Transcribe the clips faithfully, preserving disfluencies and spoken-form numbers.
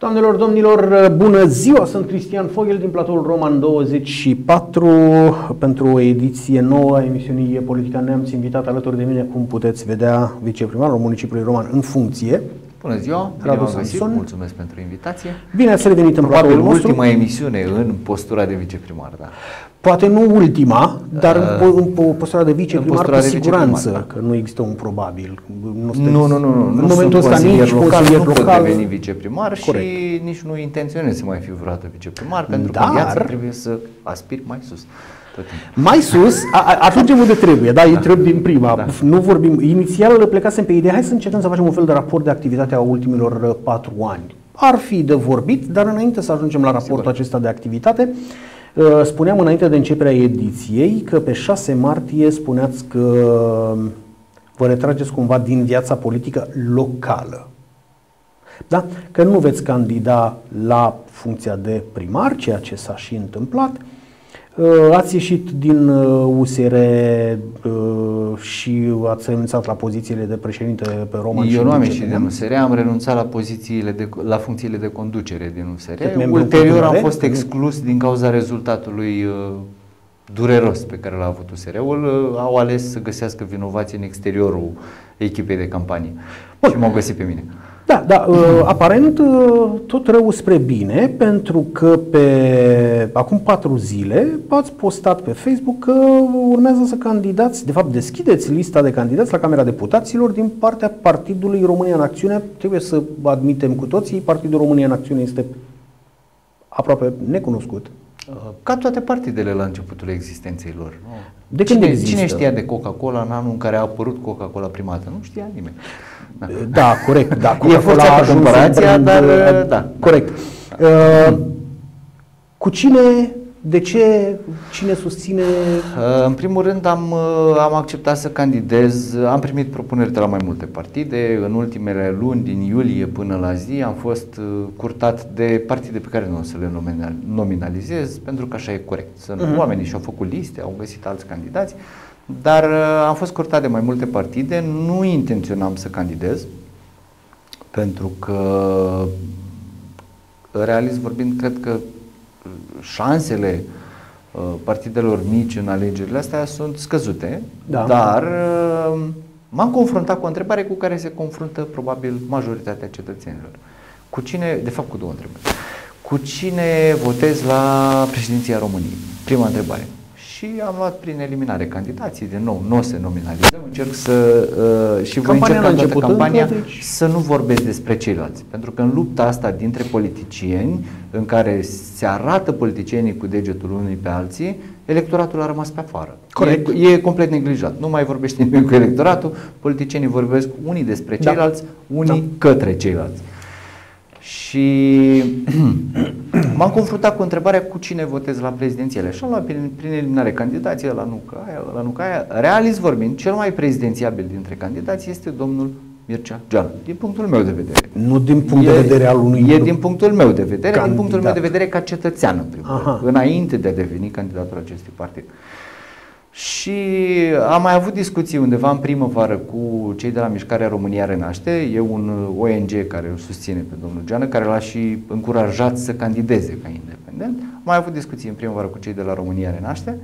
Doamnelor, domnilor, bună ziua! Sunt Cristian Fogel din platoul Roman douăzeci și patru pentru o ediție nouă a emisiunii Politica Neamț. Invitat alături de mine, cum puteți vedea, viceprimarul municipiului Roman în funcție. Bună ziua! Radu Samson. Mulțumesc pentru invitație. Bine ați revenit în platoul nostru. Probabil ultima emisiune în postura de viceprimar, da. Poate nu ultima, dar uh, în postura de viceprimar cu de siguranță, viceprimar, da. Că nu există un probabil. Nu, nu, nu, nu. În nu momentul ăsta nici consilier nu local. pot deveni viceprimar. Corect. Și nici nu intenționez să mai fiu vreodată viceprimar, pentru dar, că în viață trebuie să aspir mai sus. Mai sus, atingem unde trebuie, da, da. Trebuie din prima. Da. Nu vorbim. Inițial plecasem pe ideea, hai să încercăm să facem un fel de raport de activitate a ultimilor patru ani. Ar fi de vorbit, dar înainte să ajungem la raportul Sigur. acesta de activitate, spuneam înainte de începerea ediției că pe șase martie spuneați că vă retrageți cumva din viața politică locală. Da? Că nu veți candida la funcția de primar, ceea ce s-a și întâmplat. Ați ieșit din U S R și ați renunțat la pozițiile de președinte pe Roman. Eu nu am ieșit din U S R, am renunțat la pozițiile de, la funcțiile de conducere din U S R. Ulterior am fost exclus din cauza rezultatului dureros pe care l-a avut U S R-ul. Au ales să găsească vinovații în exteriorul echipei de campanie. Bun. Și m-au găsit pe mine. Da, da, aparent tot rău spre bine, pentru că pe acum patru zile ați postat pe Facebook că urmează să candidați, de fapt deschideți lista de candidați la Camera Deputaților din partea Partidului România în Acțiune. Trebuie să admitem cu toții, Partidul România în Acțiune este aproape necunoscut. Ca toate partidele la începutul existenței lor. De când cine, există? Cine știa de Coca-Cola în anul în care a apărut Coca-Cola prima dată? Nu știa nimeni. Da, da, corect. Da, e forțată comparația, dar da. Corect. Uh, cu cine, de ce, cine susține? Uh, în primul rând am, am acceptat să candidez, am primit propuneri de la mai multe partide. În ultimele luni, din iulie până la zi, am fost curtat de partide pe care nu o să le nominalizez, pentru că așa e corect. Sunt uh-huh. Oamenii și-au făcut liste, au găsit alți candidați. Dar uh, am fost curtat de mai multe partide, nu intenționam să candidez, pentru că, realist vorbind, cred că șansele uh, partidelor mici în alegerile astea sunt scăzute, da. Dar uh, m-am confruntat cu o întrebare cu care se confruntă probabil majoritatea cetățenilor. Cu cine, de fapt cu două întrebări, cu cine votez la președinția României? Prima întrebare. Și am luat prin eliminare candidații, de nou, nu o să nominalizăm, încerc să, uh, și voi încerca în toată campania deci... să nu vorbesc despre ceilalți. Pentru că în lupta asta dintre politicieni, în care se arată politicienii cu degetul unii pe alții, electoratul a rămas pe afară. Corect. E, e complet neglijat. Nu mai vorbește nimeni cu electoratul, politicienii vorbesc unii despre ceilalți, da. unii da. către ceilalți. Și m-am confruntat cu întrebarea cu cine votez la prezidențiale. Și am luat prin, prin eliminare candidații, la nu ca aia, la nu ca aia. Realist vorbind, cel mai prezidențiabil dintre candidați este domnul Mircea Joană, din punctul meu de vedere. Nu din punct e, de vedere al unui E din punctul meu de vedere, candidat. din punctul meu de vedere ca cetățean, în primul rând, înainte de a deveni candidatul acestui partid. Și am mai avut discuții undeva în primăvară cu cei de la Mișcarea România Renaște, e un O N G care îl susține pe domnul Joană, care l-a și încurajat să candideze ca independent. Am mai avut discuții în primăvară cu cei de la România Renaște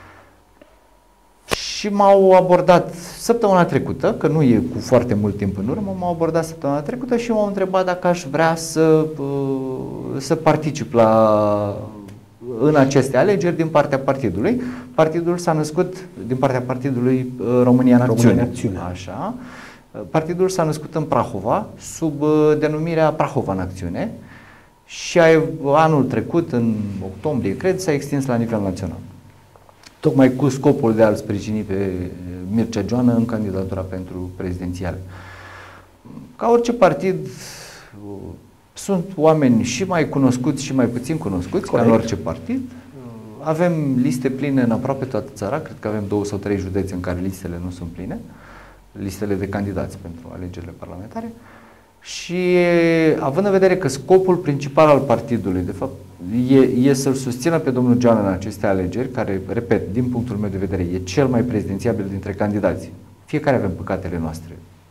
și m-au abordat săptămâna trecută, că nu e cu foarte mult timp în urmă, m-au abordat săptămâna trecută și m-au întrebat dacă aș vrea să, să particip la... în aceste alegeri din partea partidului. Partidul s-a născut din partea partidului România în Acțiune. România în Acțiune. Așa. Partidul s-a născut în Prahova sub denumirea Prahova în Acțiune și anul trecut, în octombrie, cred, s-a extins la nivel național. Tocmai cu scopul de a-l sprijini pe Mircea Joană în candidatura pentru prezidențiale. Ca orice partid, sunt oameni și mai cunoscuți și mai puțin cunoscuți, ca în orice partid. Avem liste pline în aproape toată țara, cred că avem două sau trei județe în care listele nu sunt pline, listele de candidați pentru alegerile parlamentare. Și având în vedere că scopul principal al partidului, de fapt, e, e să-l susțină pe domnul Joană în aceste alegeri, care, repet, din punctul meu de vedere, e cel mai prezidențiabil dintre candidați. Fiecare avem păcatele noastre.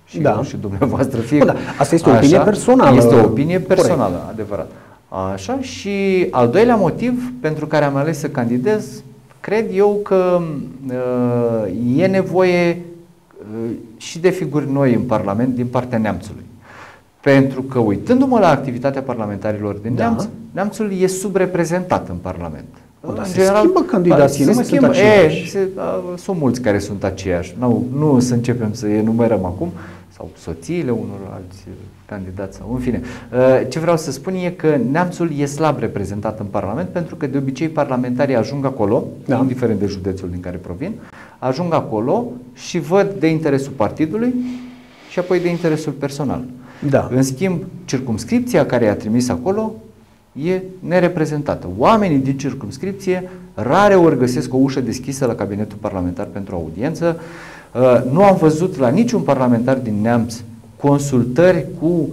și da. eu și dumneavoastră fie. Da, asta este o opinie așa, personală. Este o opinie personală, corect. adevărat. Așa, și al doilea motiv pentru care am ales să candidez, cred eu că uh, e nevoie uh, și de figuri noi în Parlament din partea Neamțului. Pentru că, uitându-mă la activitatea parlamentarilor din da. Neamț, Neamțul e subreprezentat în Parlament. O, dar în se general, schimbă candidații, nu mai sunt aceiași. E, se, a, sunt mulți care sunt aceiași. Nu, nu să începem să enumerăm acum, sau soțiile unor alți candidați, sau în fine. Ce vreau să spun e că Neamțul e slab reprezentat în Parlament, pentru că de obicei parlamentarii ajung acolo, da. indiferent de județul din care provin, ajung acolo și văd de interesul partidului și apoi de interesul personal. Da. În schimb, circumscripția care i-a trimis acolo e nereprezentată. Oamenii din circumscripție rare ori găsesc o ușă deschisă la cabinetul parlamentar pentru audiență. Nu am văzut la niciun parlamentar din Neamț consultări cu,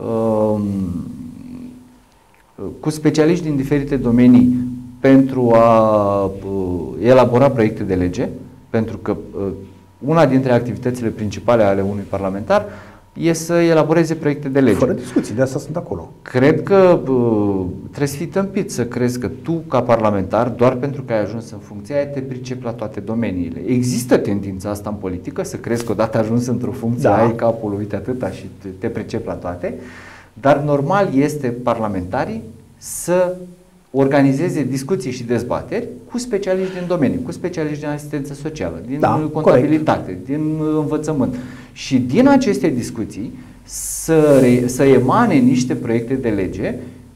cu specialiști din diferite domenii pentru a elabora proiecte de lege, pentru că una dintre activitățile principale ale unui parlamentar e să elaboreze proiecte de lege. Fără discuții, de asta sunt acolo. Cred că uh, trebuie să fii tâmpit să crezi că tu, ca parlamentar, doar pentru că ai ajuns în funcția aia, te pricepi la toate domeniile. Există tendința asta în politică, să crezi că odată ajuns într-o funcție, da. ai capul, uite atâta și te, te pricepi la toate, dar normal este parlamentarii să organizeze discuții și dezbateri cu specialiști din domeniu, cu specialiști din asistență socială, din da, contabilitate, corect. din învățământ. Și din aceste discuții să, re, să emane niște proiecte de lege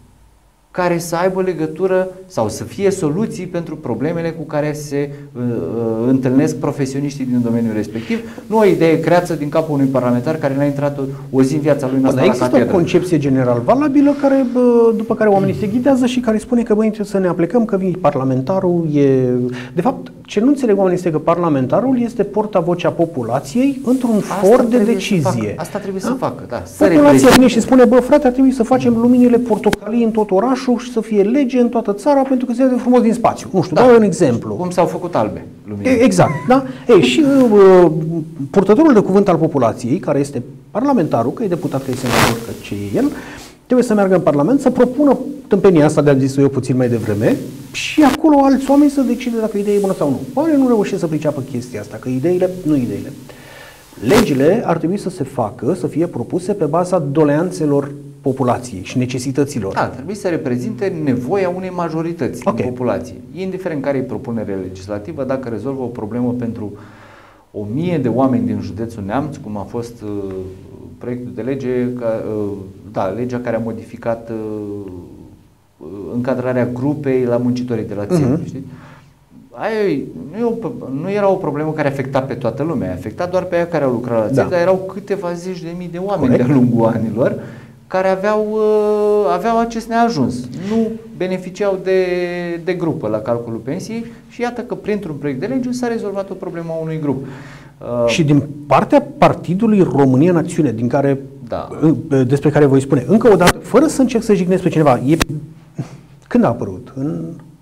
care să aibă legătură sau să fie soluții pentru problemele cu care se uh, întâlnesc profesioniștii din domeniul respectiv. Nu o idee creată din capul unui parlamentar care n-a intrat o, o zi în viața lui, n-a stat la catedră. Există o concepție general valabilă care, bă, după care oamenii se ghidează și care spune că băi, trebuie să ne aplicăm, că parlamentarul e... De fapt, ce nu înțeleg oamenii este că parlamentarul este portavocea populației într-un for de decizie. Asta trebuie da? să facă, da. Populația vine și spune, bă, frate, ar trebui să facem luminile portocalii în tot orașul și să fie lege în toată țara pentru că se vede frumos din spațiu. Nu știu, da. dau un exemplu. Cum s-au făcut albe luminile. Exact, da? Ei, și uh, purtătorul de cuvânt al populației, care este parlamentarul, că e deputat, că e senator, că ce e el, trebuie să meargă în Parlament să propună tâmpenia asta de-am zis eu puțin mai devreme și acolo alți oameni să decide dacă ideea e bună sau nu. Oamenii nu reușesc să priceapă chestia asta, că ideile, nu ideile. Legile ar trebui să se facă, să fie propuse pe baza doleanțelor populației și necesităților. Da, trebuie să reprezinte nevoia unei majorități okay. din populație. Indiferent care e propunere legislativă, dacă rezolvă o problemă pentru o mie de oameni din județul Neamț, cum a fost uh, proiectul de lege, ca, uh, da, legea care a modificat uh, încadrarea grupei la muncitorii de la țintă, uh-huh. știi? Aia nu, e o, nu era o problemă care afecta pe toată lumea, afecta doar pe aia care au lucrat la țintă, da. dar erau câteva zeci de mii de oameni Corect. de-a lungul anilor care aveau, uh, aveau acest neajuns. Nu beneficiau de, de grupă la calculul pensiei și iată că printr-un proiect de lege s-a rezolvat o problemă a unui grup. Uh, și din partea Partidului România în Acțiune, din care, da. despre care voi spune încă o dată, fără să încerc să jignesc pe cineva, e, când a apărut? În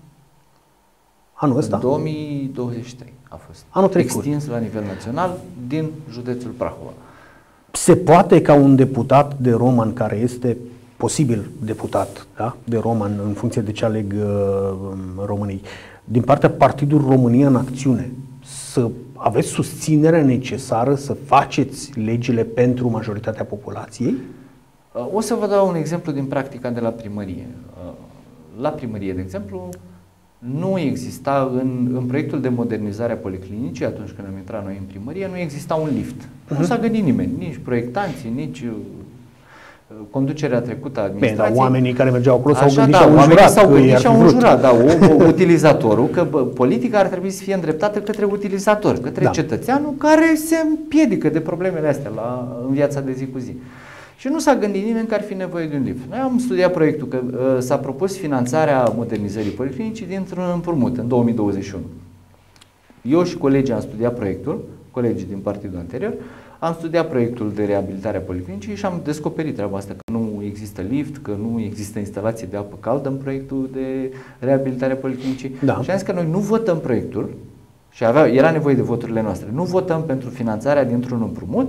anul ăsta? În două mii douăzeci și trei a fost anul trecut. Extins la nivel național din județul Prahova. Se poate ca un deputat de Roman care este posibil deputat, da? de Roman în funcție de ce aleg uh, românii, din partea Partidului România în Acțiune, să aveți susținerea necesară să faceți legile pentru majoritatea populației? O să vă dau un exemplu din practica de la primărie. La primărie, de exemplu, nu exista în, în proiectul de modernizare a policlinicii, atunci când am intrat noi în primărie, nu exista un lift. Uh-huh. Nu s-a gândit nimeni, nici proiectanții, nici uh, conducerea trecută a administrației. Bine, dar oamenii care mergeau acolo s-au Așa, gândit da, și au înjurat. S-au gândit și au înjurat, da, o, utilizatorul, că bă, politica ar trebui să fie îndreptată către utilizator, către da. cetățeanul care se împiedică de problemele astea la, în viața de zi cu zi. Și nu s-a gândit nimeni că ar fi nevoie de un lift. Noi am studiat proiectul, că uh, s-a propus finanțarea modernizării policlinicii dintr-un împrumut în două mii douăzeci și unu. Eu și colegii am studiat proiectul, colegii din partidul anterior, am studiat proiectul de reabilitare a policlinicii și am descoperit treaba asta, că nu există lift, că nu există instalație de apă caldă în proiectul de reabilitare a policlinicii. Da. Și am zis că noi nu votăm proiectul și avea, era nevoie de voturile noastre. Nu votăm pentru finanțarea dintr-un împrumut,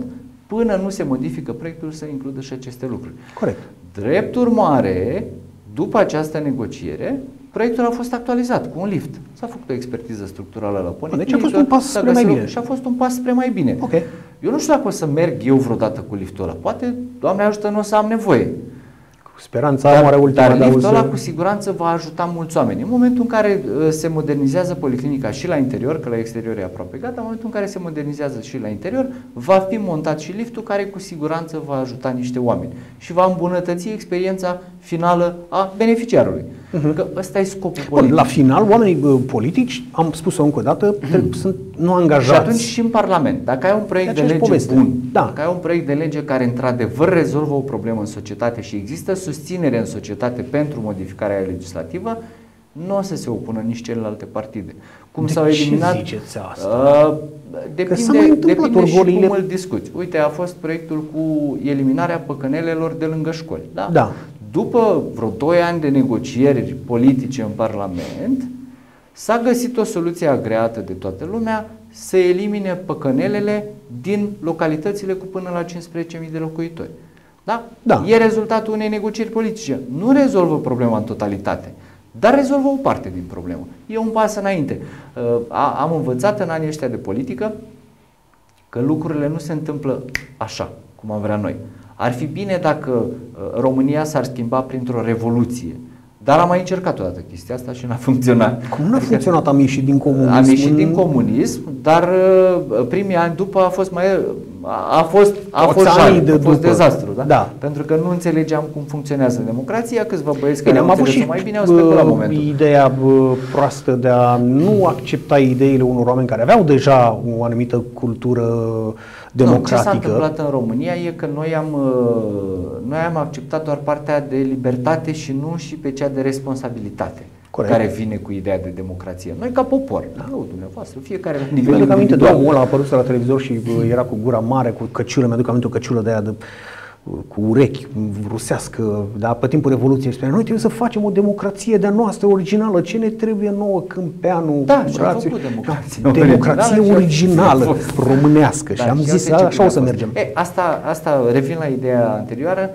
până nu se modifică proiectul să includă și aceste lucruri. Corect. Drept urmare, după această negociere, proiectul a fost actualizat cu un lift. S-a făcut o expertiză structurală la Policlinică. Deci a fost un pas spre mai bine. Și a fost un pas spre mai bine. Okay. Eu nu știu dacă o să merg eu vreodată cu liftul ăla. Poate, Doamne ajută, nu o să am nevoie. Speranța dar, are ultima dar liftul ăla auză... cu siguranță va ajuta mulți oameni. În momentul în care uh, se modernizează policlinica și la interior, că la exterior e aproape gata, în momentul în care se modernizează și la interior, va fi montat și liftul care cu siguranță va ajuta niște oameni și va îmbunătăți experiența finală a beneficiarului. Uh-huh. Că ăsta e scopul politic. Bun, la final, oamenii uh, politici, am spus-o încă o dată, uh-huh. sunt nu angajați. Și atunci și în Parlament, dacă ai un proiect de, de lege poveste. bun, da. dacă ai un proiect de lege care într-adevăr rezolvă o problemă în societate și există susținere în societate pentru modificarea legislativă, nu o să se opună nici celelalte partide. Cum de s-au eliminat, ce ziceți asta? Uh, depinde depinde și orgolile... cum îl discuți. Uite, a fost proiectul cu eliminarea păcănelelor de lângă școli. Da? Da. După vreo doi ani de negocieri politice în Parlament, s-a găsit o soluție agreată de toată lumea să elimine păcănelele din localitățile cu până la cincisprezece mii de locuitori. Da? Da. E rezultatul unei negocieri politice. Nu rezolvă problema în totalitate, dar rezolvă o parte din problemă. E un pas înainte. Am învățat în anii ăștia de politică că lucrurile nu se întâmplă așa, cum am vrea noi. Ar fi bine dacă România s-ar schimba printr-o revoluție. Dar am mai încercat odată chestia asta și n-a funcționat. Cum n-a adică funcționat? Am ieșit din comunism. Am ieșit din comunism, dar primii ani după a fost mai a fost a fost, jale, a fost dezastru, da? Da. Pentru că nu înțelegeam cum funcționează democrația, câțiva băieți care au înțeles mai bine au speculat momentul. Ideea proastă de a nu accepta ideile unor oameni care aveau deja o anumită cultură democratică. Nu, ce s-a întâmplat în România e că noi am, noi am acceptat doar partea de libertate și nu și pe cea de responsabilitate. Corect. Care vine cu ideea de democrație. Noi ca popor, da. Nu dumneavoastră, fiecare la nivel individual. Mi-aduc aminte de omul ăla a apărut la televizor și era cu gura mare, cu căciulă, mi-aduc aminte o căciulă de aia de, cu urechi, rusească, da, pe timpul Revoluției spunea, noi trebuie să facem o democrație de-a noastră originală, ce ne trebuie nouă Câmpeanu? Da, și am făcut democrație, da, democrație originală, originală românească da, și am zis, așa o să mergem. E, asta, asta revin la ideea anterioară,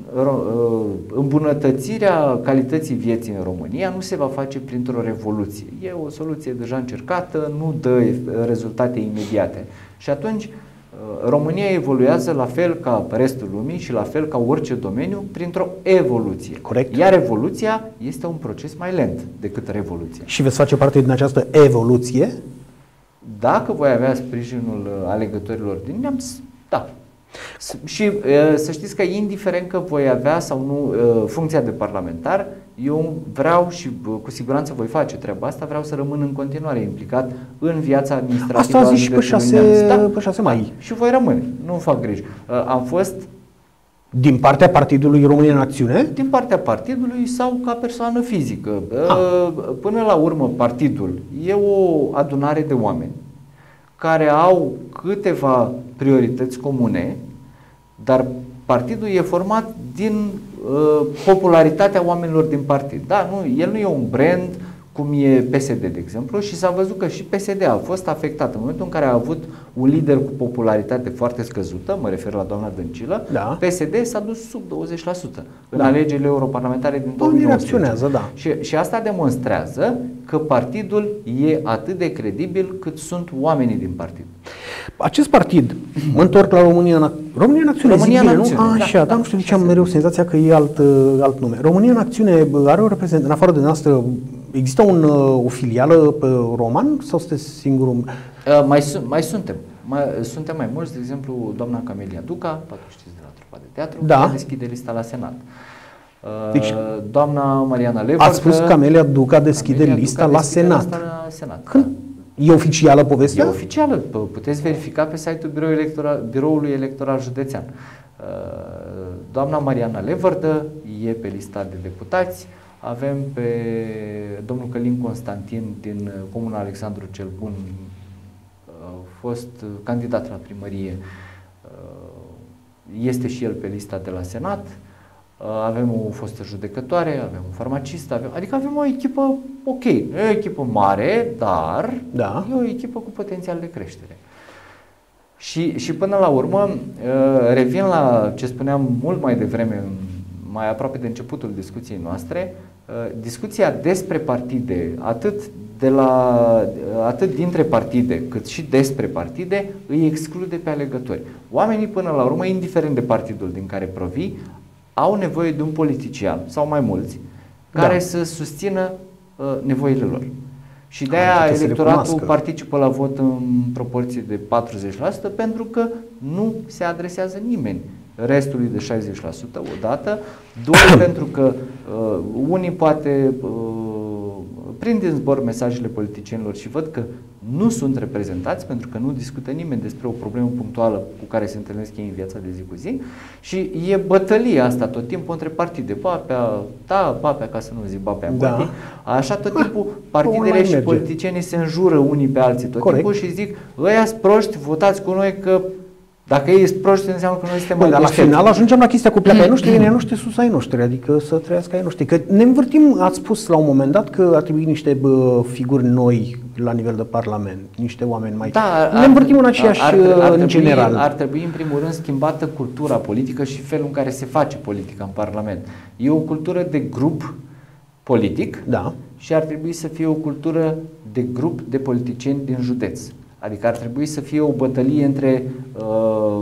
îmbunătățirea calității vieții în România nu se va face printr-o revoluție. E o soluție deja încercată, nu dă rezultate imediate. Și atunci România evoluează la fel ca restul lumii și la fel ca orice domeniu printr-o evoluție. Corect. Iar evoluția este un proces mai lent decât revoluția. Și veți face parte din această evoluție? Dacă voi avea sprijinul alegătorilor din neamț, da. Și să știți că indiferent că voi avea sau nu funcția de parlamentar, eu vreau și cu siguranță voi face treaba asta, vreau să rămân în continuare implicat în viața administrativă. Asta a zis și pe șase, da, pe șase mai. Și voi rămâne, nu fac griji. Am fost... Din partea Partidului România în Acțiune? Din partea partidului sau ca persoană fizică. Ah. Până la urmă, partidul e o adunare de oameni care au câteva priorități comune, dar partidul e format din uh, popularitatea oamenilor din partid. Da, nu, el nu e un brand cum e P S D, de exemplu, și s-a văzut că și P S D a fost afectat în momentul în care a avut un lider cu popularitate foarte scăzută, mă refer la doamna Dăncilă, da. P S D s-a dus sub douăzeci la sută în da. alegerile europarlamentare din două mii nouăsprezece. Da. Și, și asta demonstrează că partidul e atât de credibil cât sunt oamenii din partid. Acest partid, mă întorc la România în, România în Acțiune, România zic în bine, Acțiune, nu? Așa, da, dar nu știu de ce am mereu senzația că e alt, alt nume. România în Acțiune are o reprezentanță, în afară de noastră, există un, o filială pe roman sau sunteți singurul? Uh, mai, mai suntem. Mai, suntem mai mulți, de exemplu, doamna Camelia Duca, poate știți de la trupa de teatru, da. care deschide lista la Senat. Uh, deci, doamna Mariana Levă. Ați spus Camelia Duca deschide Camelia lista Duca la deschide Senat. Lista la Senat. Când? Da. E oficială povestea? E oficială. Puteți verifica pe site-ul Biroul Electoral, Biroului Electoral Județean. Doamna Mariana Levărdă e pe lista de deputați. Avem pe domnul Călin Constantin din Comuna Alexandru cel Bun, fost candidat la primărie. Este și el pe lista de la Senat. Avem o fostă judecătoare, avem un farmacist, avem, adică avem o echipă ok, nu e o echipă mare, dar da. E o echipă cu potențial de creștere. Și, și până la urmă, revin la ce spuneam mult mai devreme, mai aproape de începutul discuției noastre, discuția despre partide, atât, de la, atât dintre partide cât și despre partide, îi exclude pe alegători. Oamenii până la urmă, indiferent de partidul din care provii, au nevoie de un politician sau mai mulți care da. să susțină uh, nevoile lor. Și de aia electoratul participă la vot în proporție de patruzeci la sută pentru că nu se adresează nimeni restului de șaizeci la sută odată, doi pentru că uh, unii poate uh, prind în zbor mesajele politicienilor și văd că nu sunt reprezentați pentru că nu discută nimeni despre o problemă punctuală cu care se întâlnesc ei în viața de zi cu zi și e bătălia asta tot timpul între partide, Papea, da, Papea, ca să nu zic Papea în da. Așa tot timpul partidele și politicienii se înjură unii pe alții tot Corect. timpul și zic, ăia-s proști, votați cu noi că dacă ei sunt proști, înseamnă că noi suntem mai deștepți. La final ajungem la chestia cu pleacă ai noștri, vine ai noștri, sus ai noștri, adică să trăiască ai noștri. Că ne învârtim, ați spus la un moment dat că ar trebui niște bă, figuri noi la nivel de parlament, niște oameni mai... Da, ne învârtim în aceeași, ar, ar, ar în trebui, general. Ar trebui în primul rând schimbată cultura politică și felul în care se face politica în parlament. E o cultură de grup politic da. și ar trebui să fie o cultură de grup de politicieni din județ. Adică ar trebui să fie o bătălie între uh,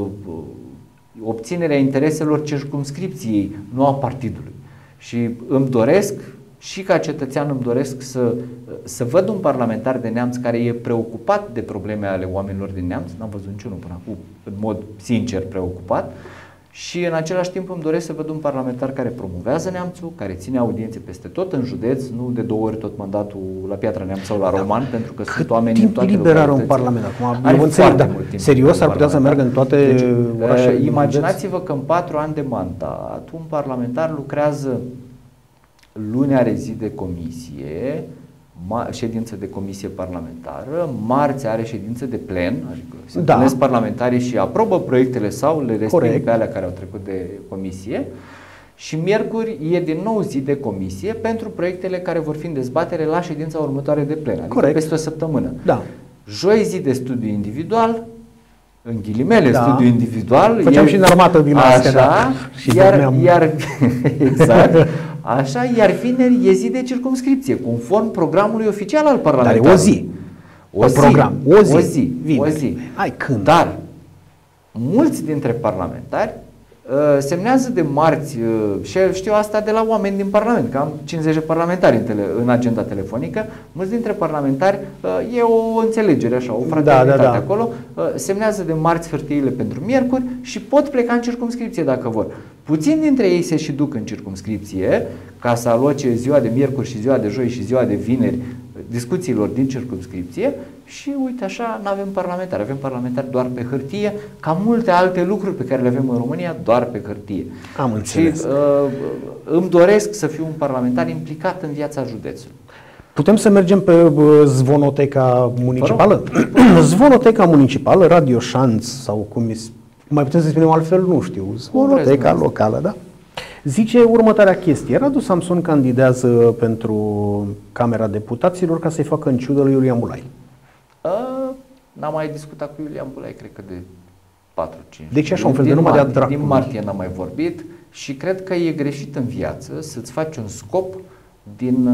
obținerea intereselor circumscripției, nu a partidului. Și îmi doresc, și ca cetățean îmi doresc să, să văd un parlamentar de Neamț care e preocupat de probleme ale oamenilor din Neamț, n-am văzut niciunul până acum, în mod sincer preocupat, și în același timp îmi doresc să văd un parlamentar care promovează Neamțul, care ține audiențe peste tot în județ, nu de două ori tot mandatul la Piatra Neamț sau la Roman, da. pentru că Cât sunt oameni în toate localitățile. Cât timp liber are un parlament acum? Are foarte da. mult timp. Serios? Ar putea să meargă în toate deci, orașele? Imaginați-vă că în patru ani de mandat un parlamentar lucrează luni are zi de comisie, ședință de comisie parlamentară, marți are ședință de plen, adică se da. întâlnesc parlamentarii și aprobă proiectele sau le resping pe alea care au trecut de comisie și miercuri e din nou zi de comisie pentru proiectele care vor fi în dezbatere la ședința următoare de plen, adică Corect. peste o săptămână. Da. Joi zi de studiu individual, în ghilimele, da. studiu individual. Făceam e, și în armată din astea, da. Și iar, iar, exact, așa, iar vineri e zi de circumscripție, conform programului oficial al Parlamentului. Dar e o zi. O zi. Program. O zi. O zi. O zi. Ai când? Dar mulți dintre parlamentari uh, semnează de marți, uh, și știu asta de la oameni din Parlament, că am cincizeci de parlamentari în, tele, în agenda telefonică, mulți dintre parlamentari, uh, e o înțelegere așa, o fraternitate da, da, da. acolo, uh, semnează de marți hârtiile pentru miercuri și pot pleca în circumscripție dacă vor. Puțini dintre ei se și duc în circumscripție ca să aloce ziua de miercuri și ziua de joi și ziua de vineri discuțiilor din circumscripție și uite așa, nu avem parlamentari, avem parlamentari doar pe hârtie, ca multe alte lucruri pe care le avem în România doar pe hârtie. Am înțeles. Și uh, îmi doresc să fiu un parlamentar implicat în viața județului. Putem să mergem pe zvonoteca municipală? Zvonoteca municipală, Radio Șanț sau cum e, mai putem să spunem altfel, nu știu, zvonoteca locală, da? Zice următoarea chestie. Radu Samson candidează pentru Camera Deputaților ca să-i facă în ciudă lui Iulian Bulai. N-am mai discutat cu Iulian Bulai, cred că de patru cinci. Deci așa un fel de numai de dracu. Din martie n-am mai vorbit și cred că e greșit în viață să-ți faci un scop din,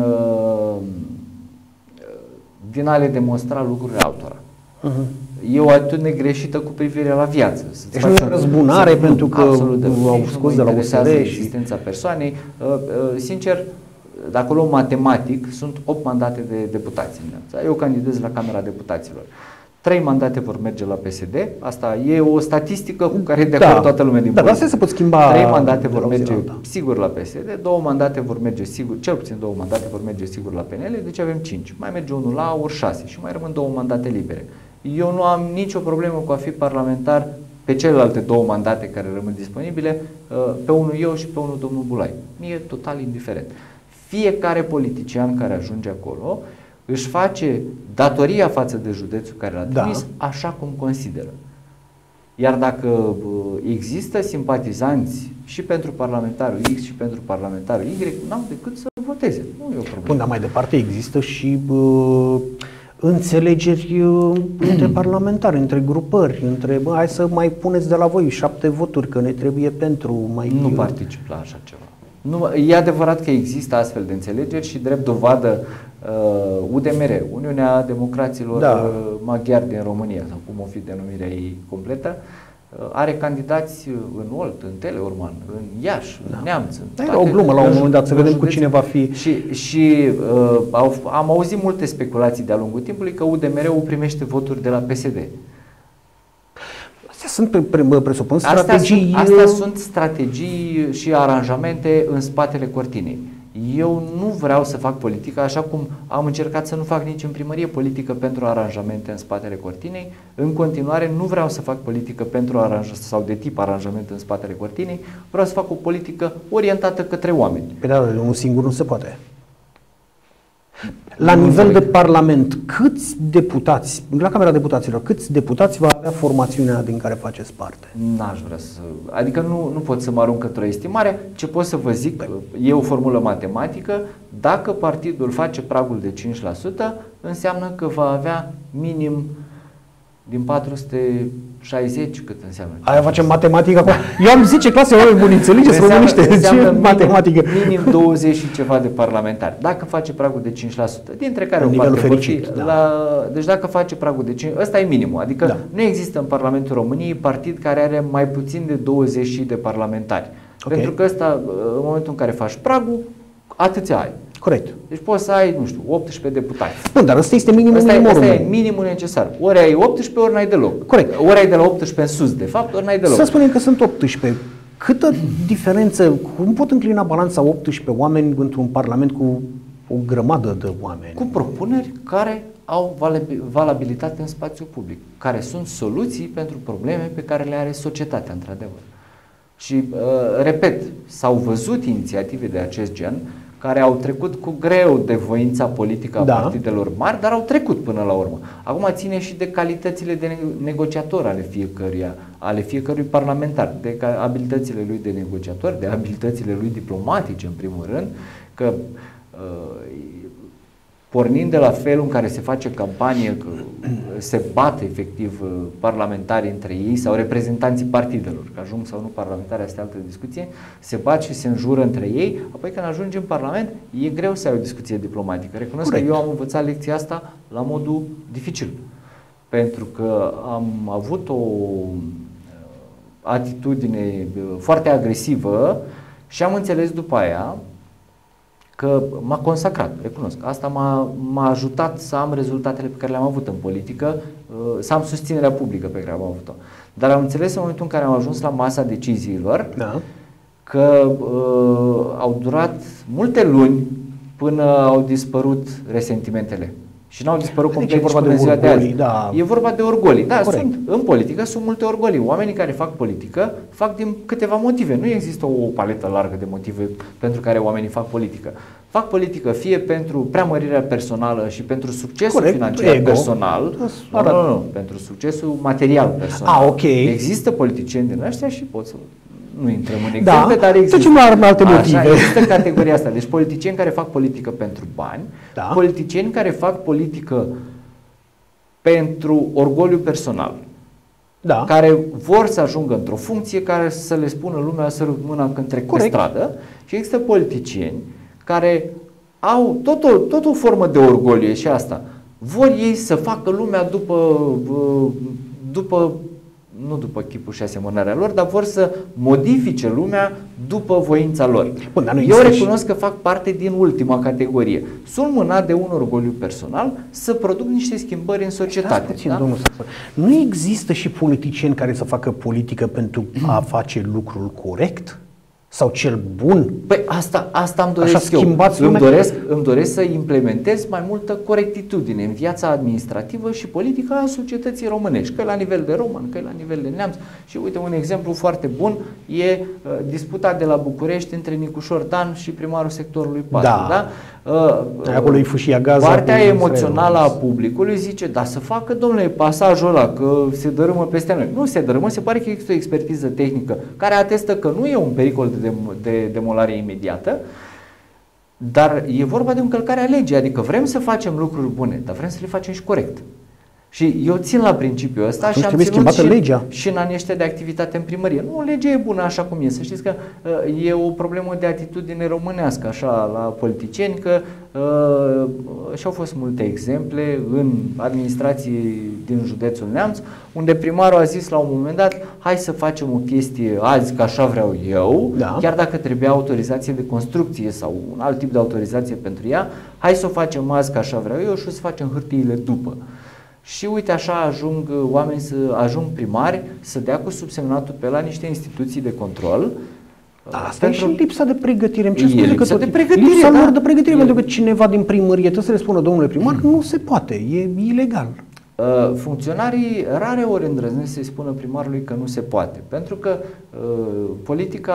din a le demonstra lucrurile altora. Uh-huh. E o atitudine greșită cu privire la viață. Deci nu e răzbunare pentru că au scos de la U S R și existența persoanei. Sincer, dacă luăm matematic, sunt opt mandate de deputați în Neamț. Eu candidez la Camera Deputaților. Trei mandate vor merge la P S D. Asta e o statistică cu care de acord da. toată lumea din da, politică. Da, se pot schimba. Trei mandate vor merge sigur la P S D, două mandate vor merge sigur, cel puțin două mandate vor merge sigur la P N L, deci avem cinci. Mai merge unul la ori șase și mai rămân două mandate libere. Eu nu am nicio problemă cu a fi parlamentar pe celelalte două mandate care rămân disponibile, pe unul eu și pe unul domnul Bulai. Mie e total indiferent. Fiecare politician care ajunge acolo își face datoria față de județul care l-a trimis da. așa cum consideră. Iar dacă există simpatizanți și pentru parlamentarul X și pentru parlamentarul Y, n-am decât să voteze. Nu e o problemă. Bun, dar mai departe există și uh, înțelegeri uh, între parlamentari, între grupări, între bă, hai să mai puneți de la voi șapte voturi că ne trebuie pentru mai... Nu particip la așa ceva. Nu, e adevărat că există astfel de înțelegeri și drept dovadă uh, U D M R, Uniunea Democraților da. uh, Maghiari din România, sau cum o fi denumirea ei completă, uh, are candidați în Olt, în Teleorman, în Iași, da. în Neamț. În Era o glumă la un moment dat, să vedem cu cine va fi. Și, și uh, au, am auzit multe speculații de-a lungul timpului că U D M R-ul primește voturi de la P S D. Astea sunt, pre, pre, presupun, strategii... Astea sunt, astea sunt strategii și aranjamente în spatele cortinei. Eu nu vreau să fac politică, așa cum am încercat să nu fac nici în primărie politică pentru aranjamente în spatele cortinei. În continuare nu vreau să fac politică pentru aranjament sau de tip aranjament în spatele cortinei. Vreau să fac o politică orientată către oameni. Pe da, unul singur nu se poate. La nivel de Parlament, câți deputați, la Camera Deputaților, câți deputați va avea formațiunea din care faceți parte? N-aș vrea să... Adică nu, nu pot să mă arunc într-o estimare. Ce pot să vă zic, e o formulă matematică, dacă partidul face pragul de cinci la sută, înseamnă că va avea minim din patru sute șaizeci, cât înseamnă? Aia facem matematică acum. Eu am zece clase, oameni buni, înțelegeți românește. Ce matematică? Minim douăzeci și ceva de parlamentari. Dacă face pragul de cinci la sută, dintre care în o parte fericit, fi, da. la, deci dacă face pragul de cinci, ăsta e minimul. Adică da. nu există în Parlamentul României partid care are mai puțin de douăzeci de parlamentari. Okay. Pentru că ăsta, în momentul în care faci pragul, atâția ai. Corect. Deci poți să ai, nu știu, optsprezece deputați. Bun, dar ăsta este minimul ăsta, minimum. Ăsta e minimul necesar. Ori ai optsprezece, ori n-ai deloc. Corect. Ori ai de la optsprezece în sus, de fapt, ori n-ai deloc. Să spunem că sunt optsprezece. Câtă diferență, cum pot înclina balanța optsprezece oameni într-un parlament cu o grămadă de oameni? Cu propuneri care au valabilitate în spațiu public, care sunt soluții pentru probleme pe care le are societatea, într-adevăr. Și, uh, repet, s-au văzut inițiative de acest gen care au trecut cu greu de voința politică a da. partidelor mari, dar au trecut până la urmă. Acum ține și de calitățile de negociator ale fiecăruia, ale fiecărui parlamentar, de abilitățile lui de negociator, de abilitățile lui diplomatice, în primul rând, că pornind de la felul în care se face campanie, că se bate efectiv parlamentarii între ei sau reprezentanții partidelor, că ajung sau nu parlamentari, asta e altă discuție, se bat și se înjură între ei, apoi când ajungi în Parlament e greu să ai o discuție diplomatică. Recunosc Corect. că eu am învățat lecția asta la modul dificil, pentru că am avut o atitudine foarte agresivă și am înțeles după aia că m-a consacrat, recunosc. Asta m-a, m-a ajutat să am rezultatele pe care le-am avut în politică, să am susținerea publică pe care am avut-o. Dar am înțeles în momentul în care am ajuns la masa deciziilor da. că uh, au durat multe luni până au dispărut resentimentele. Și n-au dispărut complet e vorba de ziua de azi. Da. E vorba de orgolii. Da, sunt, în politică sunt multe orgolii. Oamenii care fac politică fac din câteva motive. Nu există o paletă largă de motive pentru care oamenii fac politică. Fac politică fie pentru preamărirea personală și pentru succesul Corect. financiar Ego. personal, nu, nu, nu, pentru succesul material personal. Ah, okay. Există politicieni din ăștia și pot să... Nu intrăm în exemple, da, dar există. În alte motive. Așa, există categoria asta. Deci politicieni care fac politică pentru bani, da. politicieni care fac politică pentru orgoliu personal, da. care vor să ajungă într-o funcție care să le spună lumea să mâna când trec Corect. pe stradă, și există politicieni care au tot o, tot o formă de orgoliu, e și asta. Vor ei să facă lumea după după nu după chipul și asemănarea lor, dar vor să modifice lumea după voința lor. Bun, dar nu Eu recunosc și... că fac parte din ultima categorie. Sunt mânat de un orgoliu personal să produc niște schimbări în societate. Puțin, da? domnul, nu există și politicieni care să facă politică pentru a face lucrul corect? Sau cel bun? Păi asta, asta îmi doresc Așa eu. Îmi doresc, îmi doresc să implementez mai multă corectitudine în viața administrativă și politică a societății românești, că la nivel de român, că la nivel de neamț. Și uite, un exemplu foarte bun e uh, disputa de la București între Nicușor Dan și primarul sectorului patru. Da. Da? Uh, Acolo e fâșia Gaza. Partea emoțională a publicului zice, da, să facă, domnule, pasajul ăla, că se dărâmă peste noi. Nu se dărâmă, se pare că există o expertiză tehnică care atestă că nu e un pericol de, de demolare imediată, Dar e vorba de încălcarea legii, adică vrem să facem lucruri bune, dar vrem să le facem și corect. Și eu țin la principiul ăsta. Atunci și am ținut și, legea. și în anii ăștia de activitate în primărie. Nu, legea e bună așa cum e. Să știți că uh, e o problemă de atitudine românească așa la politicieni, că uh, și au fost multe exemple în administrații din județul Neamț, unde primarul a zis la un moment dat: hai să facem o chestie azi că așa vreau eu, da. Chiar dacă trebuia autorizație de construcție sau un alt tip de autorizație pentru ea, hai să o facem azi că așa vreau eu și o să facem hârtiile după. Și uite așa ajung oameni, să ajung primari să dea cu subsemnatul pe la niște instituții de control. Asta pentru... e și lipsa de pregătire. Îmi cer scuze că lipsa tot de pregătire, lipsa da. lor de pregătire, e... pentru că cineva din primărie trebuie să le spună: domnule primar, mm. nu se poate, e ilegal. Uh, funcționarii rare ori îndrăznesc să-i spună primarului că nu se poate, pentru că uh, politica,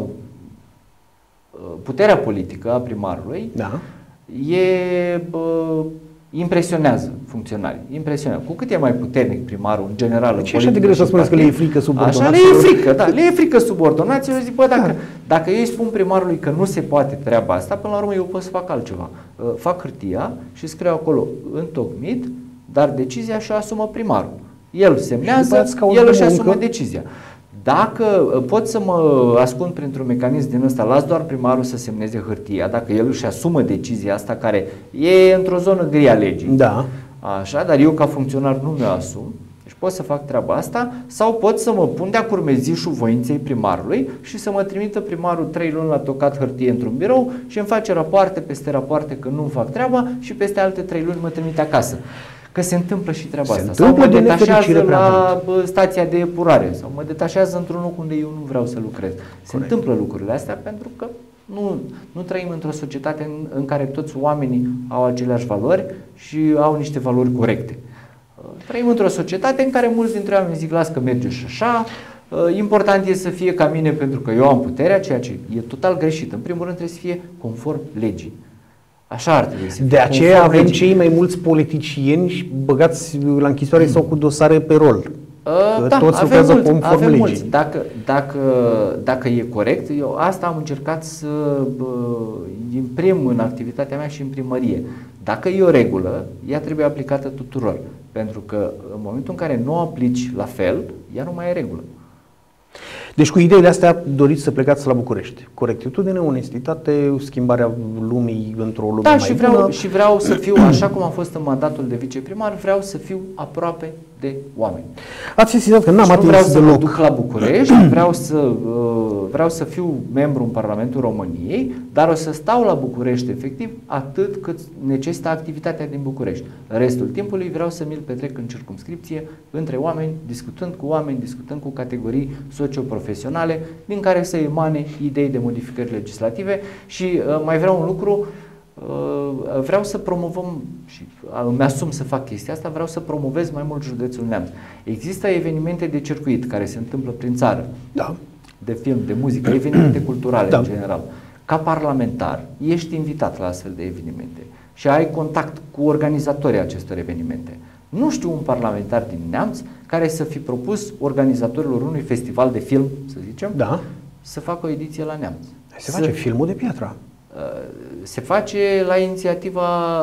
uh, puterea politică a primarului da. e... Uh, impresionează funcționarii, impresionează. Cu cât e mai puternic primarul în general, deci în așa de greu să spuneți că le e frică subordonaților. Așa, le e frică, da, le e frică subordonaților. Zic, bă, dacă, da. dacă eu îi spun primarului că nu se poate treaba asta, până la urmă eu pot să fac altceva. Uh, fac hârtia și scriu acolo întocmit, dar decizia și-o asumă primarul. El semnează, el își asumă decizia. Dacă pot să mă ascund printr-un mecanism din ăsta, las doar primarul să semneze hârtia, dacă el își asumă decizia asta care e într-o zonă gri a legii. Da. Așa, dar eu ca funcționar nu mi-o asum. Deci pot să fac treaba asta sau pot să mă pun de-a curmezișul voinței primarului și să mă trimită primarul trei luni la tocat hârtie într-un birou și îmi face rapoarte peste rapoarte că nu fac treaba și peste alte trei luni mă trimite acasă. Că se întâmplă și treaba se asta. Sau mă de detașează la stația de epurare sau mă detașează într-un loc unde eu nu vreau să lucrez. Se Corect. întâmplă lucrurile astea pentru că nu, nu trăim într-o societate în, în care toți oamenii au aceleași valori și au niște valori corecte. Trăim într-o societate în care mulți dintre oameni zic: las că merge și așa, important e să fie ca mine pentru că eu am puterea, ceea ce e total greșit. În primul rând trebuie să fie conform legii. Așa ar trebui să fie. De aceea avem legii. Cei mai mulți politicieni băgați la închisoare mm. sau cu dosare pe rol. Uh, da, toți avem mulți, avem mulți. Dacă, dacă, dacă e corect, eu asta am încercat să uh, imprim în activitatea mea și în primărie. Dacă e o regulă, ea trebuie aplicată tuturor. Pentru că în momentul în care nu o aplici la fel, ea nu mai e regulă. Deci cu ideile astea doriți să plecați la București. Corectitudine, onestitate, schimbarea lumii într-o lume da, mai și bună. vreau, și vreau să fiu, așa cum am fost în mandatul de viceprimar, vreau să fiu aproape de oameni. Ați sesizat că n-am atins vreau să deloc. mă duc la București, vreau să, uh, vreau să fiu membru în Parlamentul României, dar o să stau la București efectiv atât cât necesită activitatea din București. Restul timpului vreau să mi-l petrec în circumscripție, între oameni, discutând cu oameni, discutând cu categorii socioprofesionale, din care să emane idei de modificări legislative și uh, mai vreau un lucru. Vreau să promovăm și îmi asum să fac chestia asta, vreau să promovez mai mult județul Neamț. Există evenimente de circuit care se întâmplă prin țară, da. de film, de muzică, evenimente culturale da. în general. Ca parlamentar ești invitat la astfel de evenimente și ai contact cu organizatorii acestor evenimente. Nu știu un parlamentar din Neamț care să fi propus organizatorilor unui festival de film, să zicem, da. să facă o ediție la Neamț. Se face să... filmul de piatră. Se face la inițiativa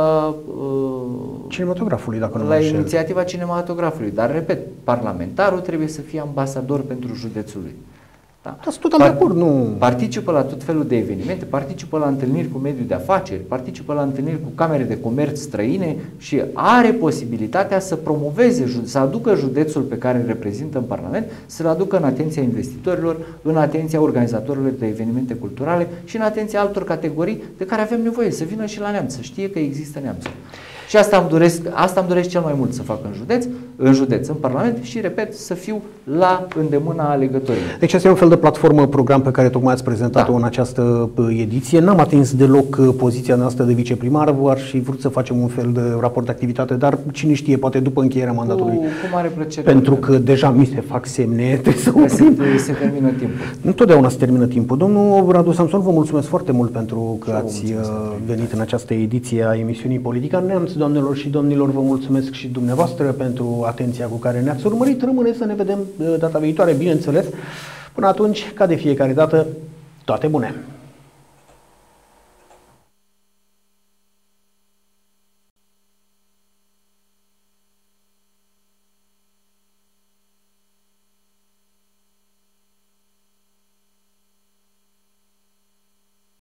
uh, cinematografului, dacă nu la inițiativa cinematografului, dar repet, parlamentarul trebuie să fie ambasador pentru județul lui. Da? Da, total de acord, nu. Participă la tot felul de evenimente, participă la întâlniri cu mediul de afaceri, participă la întâlniri cu camere de comerț străine și are posibilitatea să promoveze, să aducă județul pe care îl reprezintă în Parlament, să-l aducă în atenția investitorilor, în atenția organizatorilor de evenimente culturale și în atenția altor categorii de care avem nevoie, să vină și la Neamț, să știe că există Neamțul. Și asta îmi doresc, asta îmi doresc cel mai mult să fac în județ, în județ, în Parlament și, repet, să fiu la îndemâna alegătorilor. Deci asta e un fel de platformă, program pe care tocmai ați prezentat-o da. în această ediție. N-am atins deloc poziția noastră de viceprimar, ar și vrut să facem un fel de raport de activitate, dar cine știe, poate după încheierea mandatului. Cu, cu mare plăcere. Pentru că deja mi se fac semne, trebuie să oprim. Se, se termină timpul. Întotdeauna se termină timpul. Domnul Radu Samson, vă mulțumesc foarte mult pentru că ați venit în această ediție a emisiunii Politica Neamț. Doamnelor și domnilor, vă mulțumesc și dumneavoastră pentru atenția cu care ne-ați urmărit. Rămâne să ne vedem data viitoare, bineînțeles. Până atunci, ca de fiecare dată, toate bune!